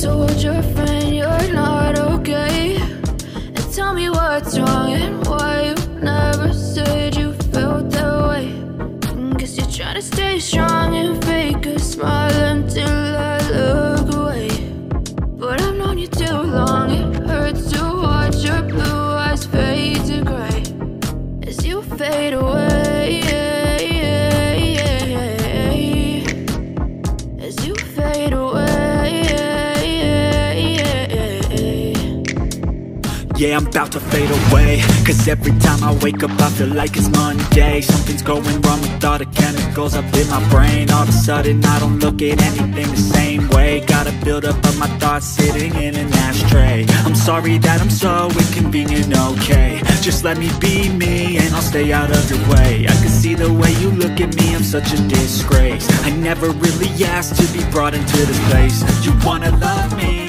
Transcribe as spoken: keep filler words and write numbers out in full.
told your friend you're not okay? And tell me what's wrong and why you never said you felt that way. Guess you're trying to stay strong and fake a smile until I look away. But I've known you too long, it hurts to watch your blue eyes fade to gray as you fade away, as you fade away. Yeah, I'm about to fade away, cause every time I wake up I feel like it's Monday. Something's going wrong with all the chemicals up in my brain. All of a sudden I don't look at anything the same way. Got a buildup of my thoughts sitting in an ashtray. I'm sorry that I'm so inconvenient, okay? Just let me be me and I'll stay out of your way. I can see the way you look at me, I'm such a disgrace. I never really asked to be brought into this place. You wanna love me?